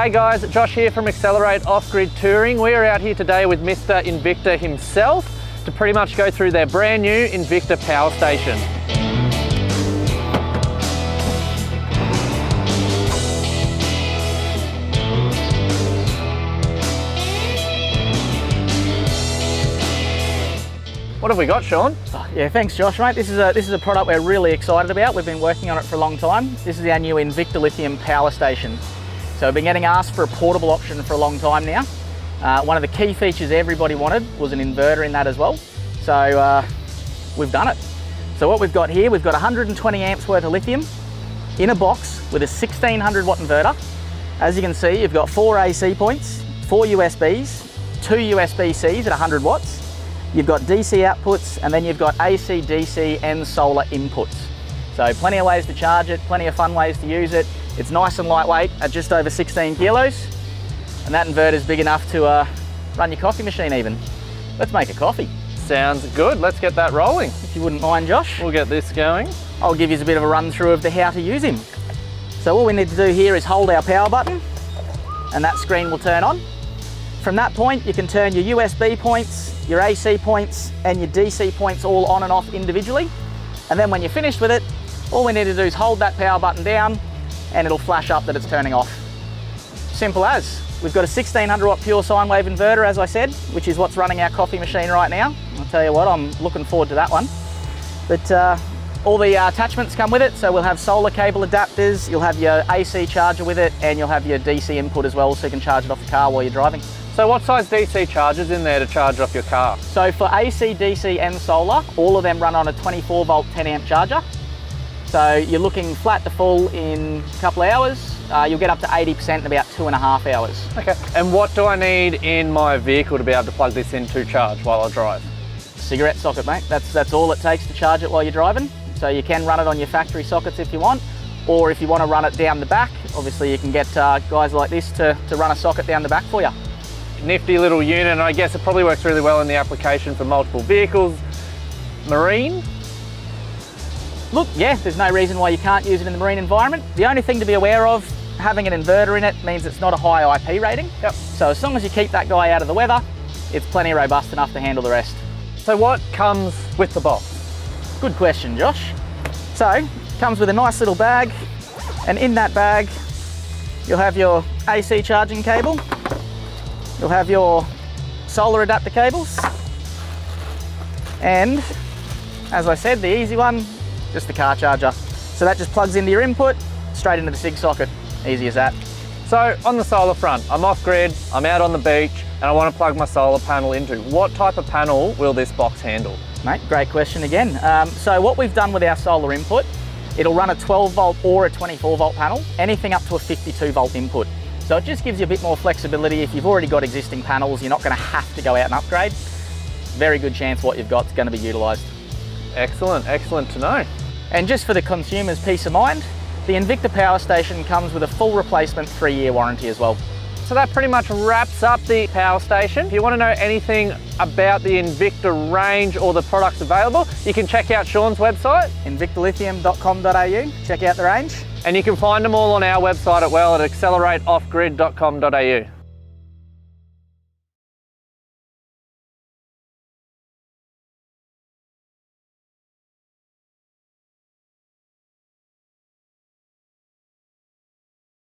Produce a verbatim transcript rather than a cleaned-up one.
G'day guys, Josh here from Accelerate Off-Grid Touring. We are out here today with Mister Invicta himself to pretty much go through their brand new Invicta Power Station. What have we got, Shaun? Oh, yeah, thanks Josh, mate. This is, a, this is a product we're really excited about. We've been working on it for a long time. This is our new Invicta Lithium Power Station. So we've been getting asked for a portable option for a long time now. Uh, one of the key features everybody wanted was an inverter in that as well. So uh, we've done it. So what we've got here, we've got one hundred twenty amps worth of lithium in a box with a sixteen hundred watt inverter. As you can see, you've got four A C points, four U S Bs, two U S B Cs at one hundred watts. You've got D C outputs, and then you've got A C, D C and solar inputs. So plenty of ways to charge it, plenty of fun ways to use it. It's nice and lightweight at just over sixteen kilos. And that inverter is big enough to uh, run your coffee machine even. Let's make a coffee. Sounds good, let's get that rolling. If you wouldn't mind, Josh. We'll get this going. I'll give you a bit of a run through of the how to use him. So all we need to do here is hold our power button and that screen will turn on. From that point, you can turn your U S B points, your A C points and your D C points all on and off individually. And then when you're finished with it, all we need to do is hold that power button down and it'll flash up that it's turning off. Simple as. We've got a sixteen hundred watt pure sine wave inverter, as I said, which is what's running our coffee machine right now. I'll tell you what, I'm looking forward to that one. But uh, all the uh, attachments come with it, so we'll have solar cable adapters, you'll have your A C charger with it, and you'll have your D C input as well, so you can charge it off the car while you're driving. So what size D C charger's in there to charge off your car? So for A C, D C and solar, all of them run on a twenty-four volt ten amp charger. So you're looking flat to full in a couple of hours. Uh, you'll get up to eighty percent in about two and a half hours. Okay, and what do I need in my vehicle to be able to plug this in to charge while I drive? Cigarette socket, mate. That's, that's all it takes to charge it while you're driving. So you can run it on your factory sockets if you want, or if you want to run it down the back, obviously you can get uh, guys like this to, to run a socket down the back for you. Nifty little unit, and I guess it probably works really well in the application for multiple vehicles. Marine? Look, yeah, there's no reason why you can't use it in the marine environment. The only thing to be aware of, having an inverter in it means it's not a high I P rating. Yep. So as long as you keep that guy out of the weather, it's plenty robust enough to handle the rest. So what comes with the box? Good question, Josh. So, it comes with a nice little bag, and in that bag, you'll have your A C charging cable, you'll have your solar adapter cables, and as I said, the easy one, just the car charger. So that just plugs into your input, straight into the C I G socket. Easy as that. So on the solar front, I'm off grid, I'm out on the beach, and I want to plug my solar panel into. What type of panel will this box handle? Mate, great question again. Um, so what we've done with our solar input, it'll run a twelve volt or a twenty-four volt panel, anything up to a fifty-two volt input. So it just gives you a bit more flexibility. If you've already got existing panels, you're not going to have to go out and upgrade. Very good chance what you've got is going to be utilised. Excellent, excellent to know. And just for the consumer's peace of mind, the Invicta Power Station comes with a full replacement three year warranty as well. So that pretty much wraps up the power station. If you want to know anything about the Invicta range or the products available, you can check out Shaun's website, invicta lithium dot com dot A U. Check out the range. And you can find them all on our website as well at accelerate off grid dot com dot A U.